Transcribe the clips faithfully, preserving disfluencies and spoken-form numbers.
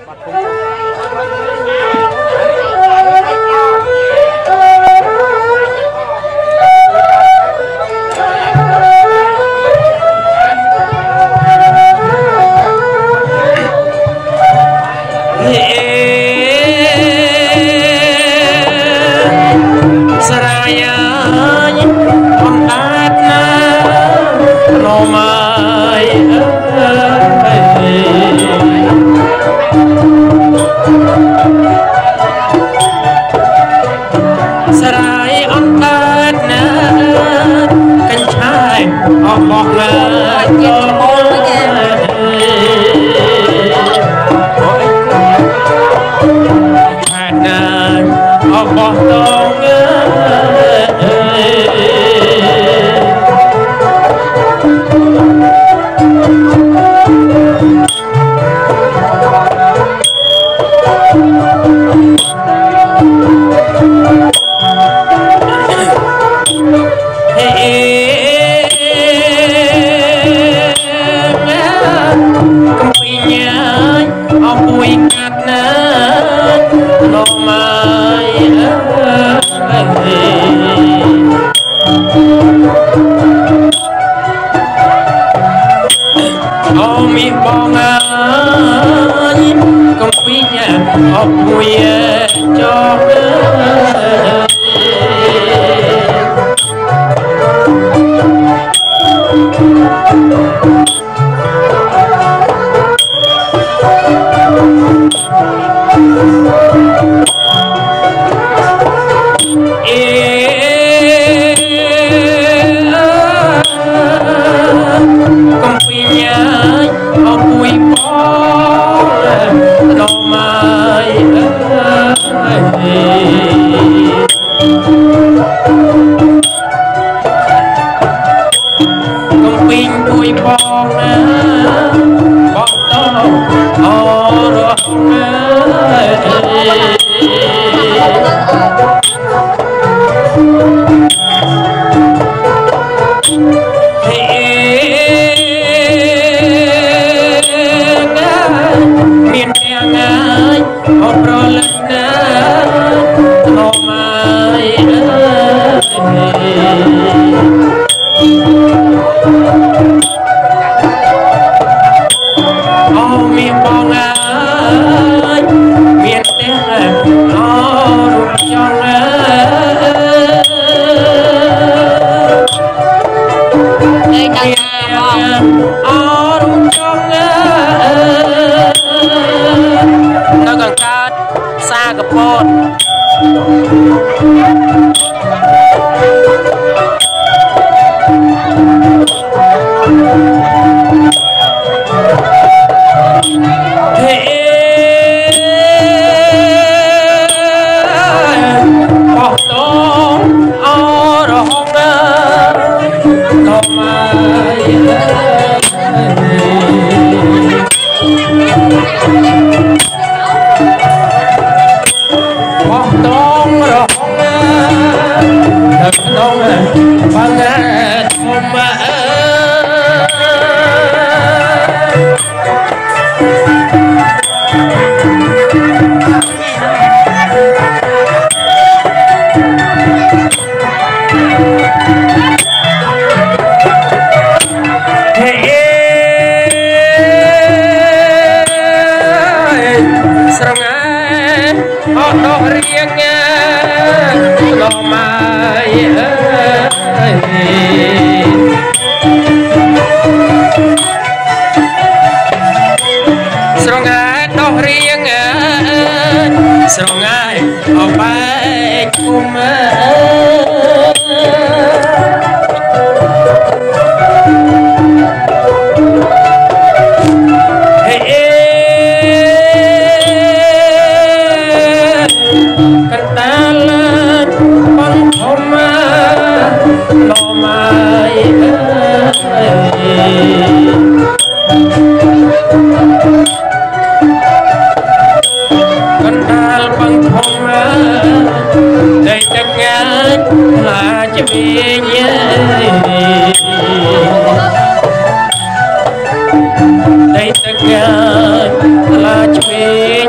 Đây tất cả là chuyện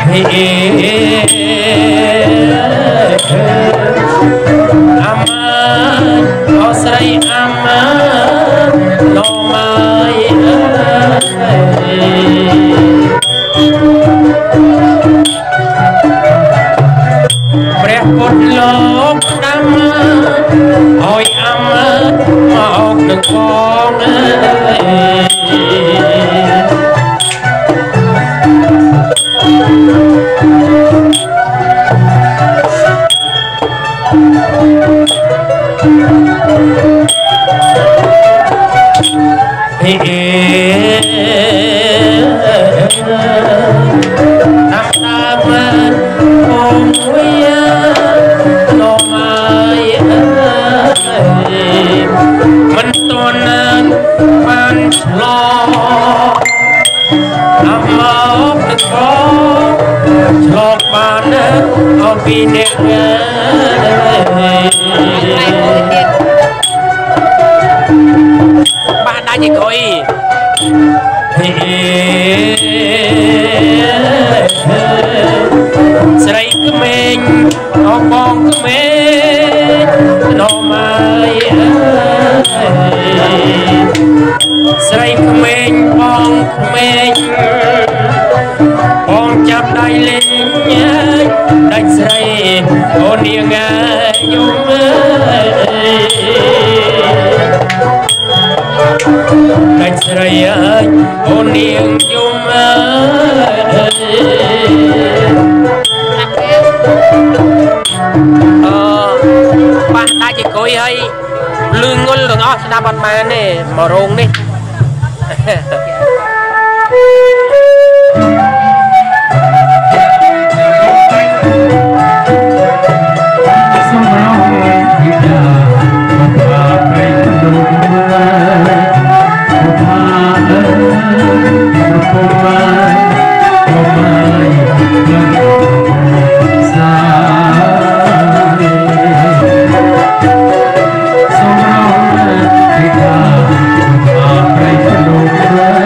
mà rôn đi Hãy subscribe cho kênh Ghiền Mì Gõ để không bỏ lỡ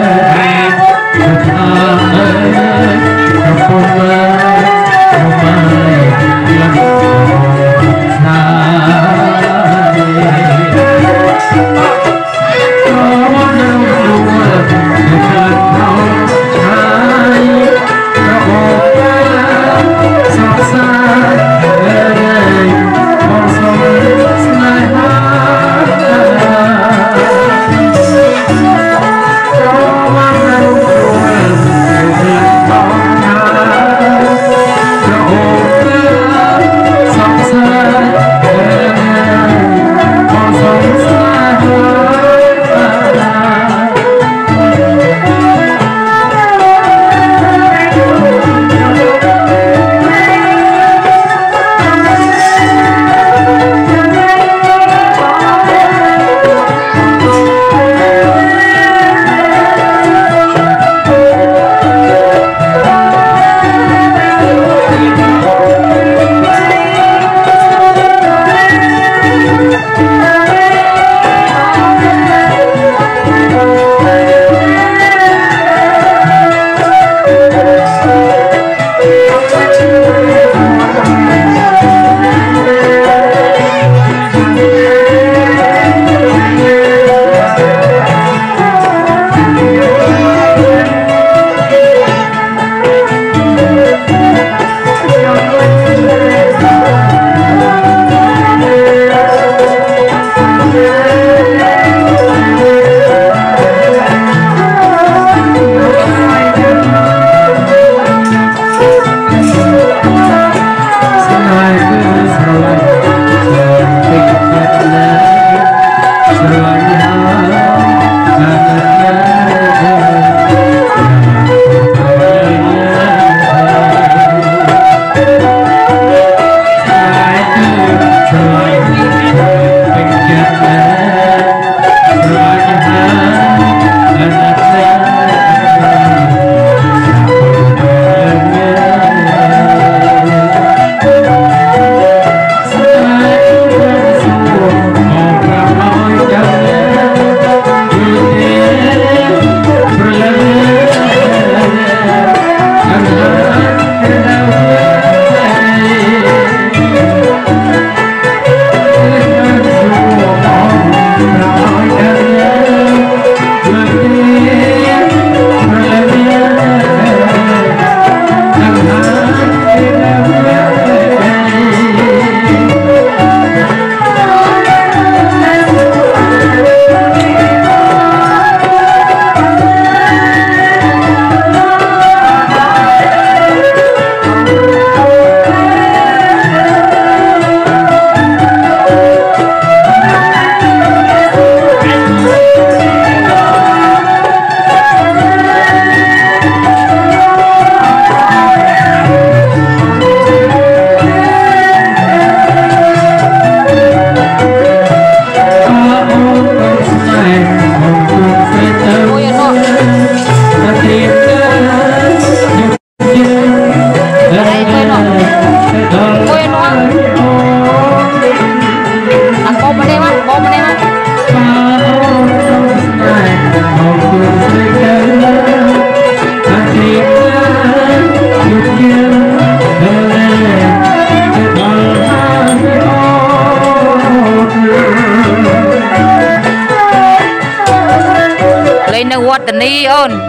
นีអូន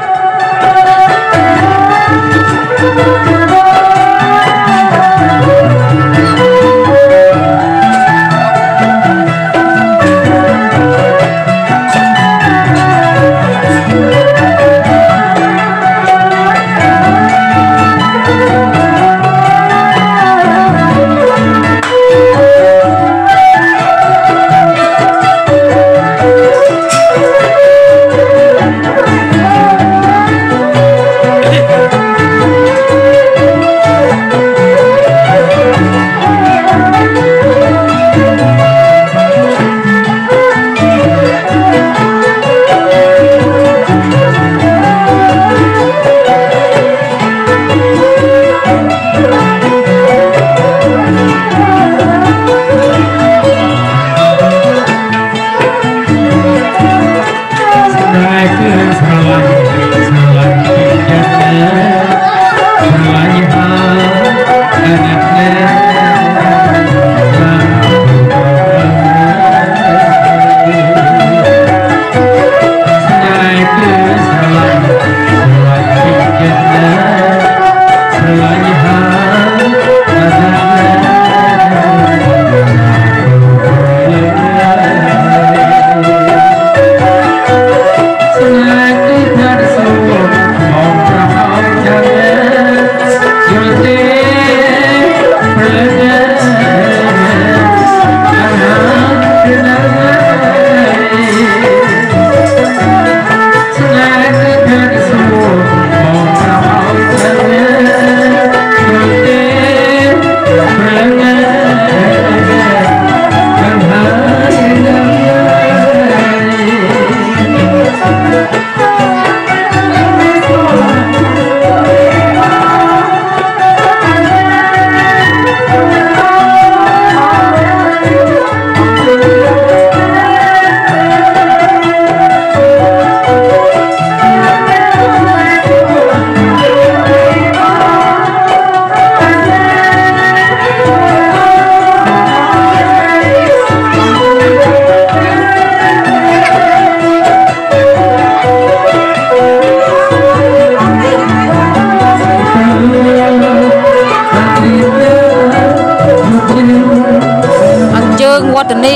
វត្តនី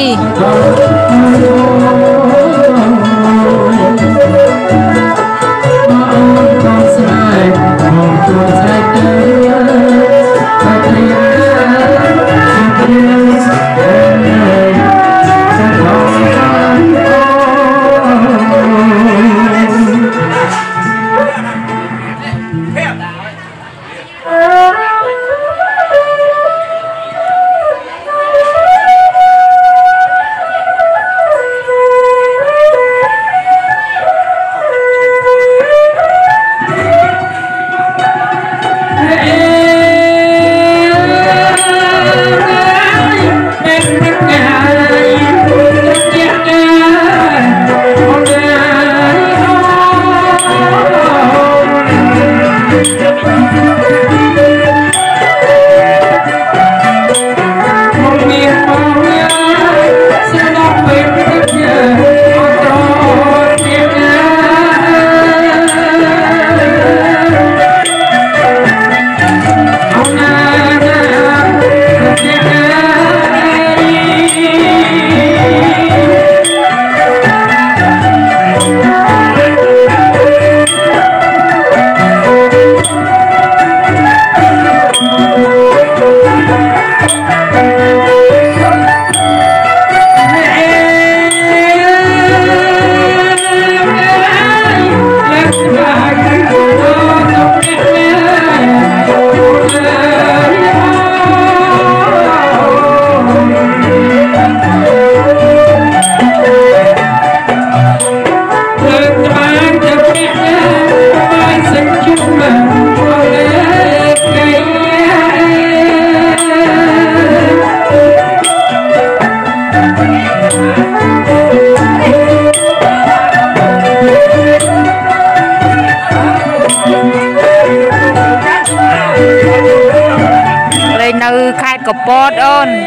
ខេត្តកំពតអូន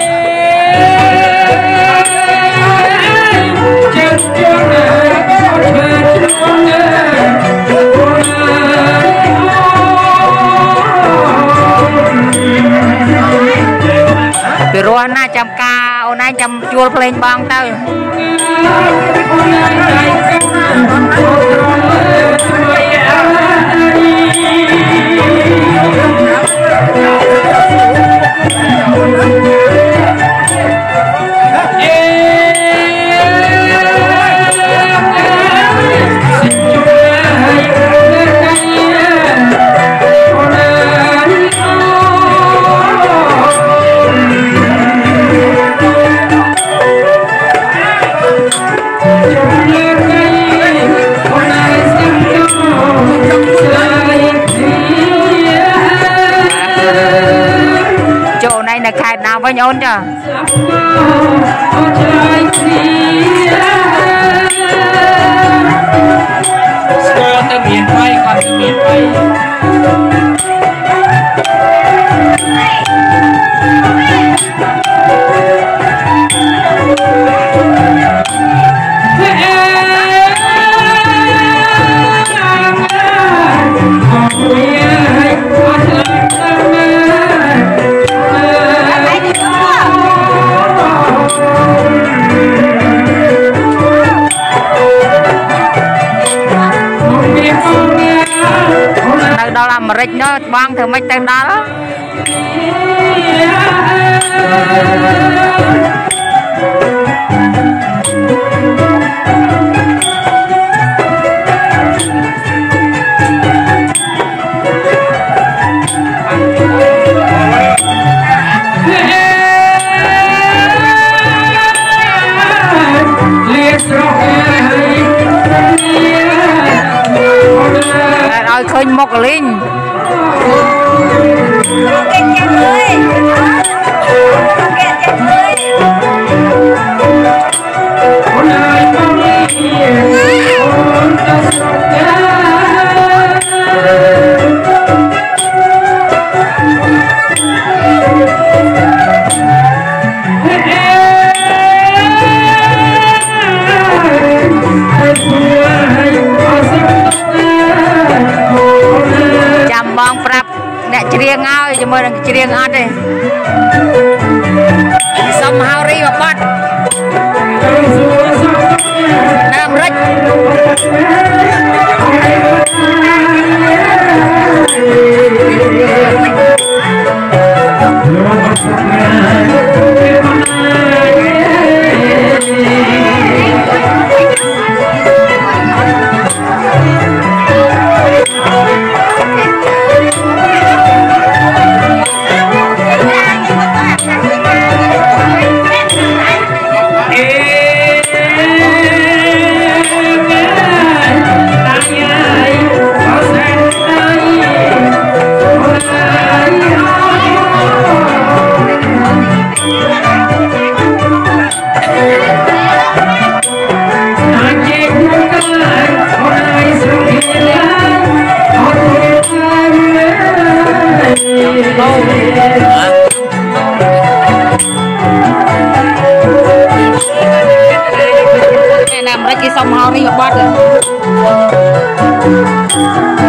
ចិត្តជារណាចាំការអូនឯងចាំជួលភ្លេងបងទៅในขายดาวไว้โอนจ้ะสกอร์ตะเมียนไปก่อนตะเมียนไปដល់អាមេរិកនោះបងធ្វើម៉េចទៅដល់ឲ្យឃើញមុខលេងគេចាំលើយគេចាំលើយអូនហើយមកនេះអូនទៅស្រុកយ៉ាបងប្រាប់អ្នកច្រៀងឲ្យជាមួយនឹងច្រៀងអត់ទេសុំហៅរីមកបាត់នៅអាមេរិកNam Rách cái sông hao đi mà bắt rồi.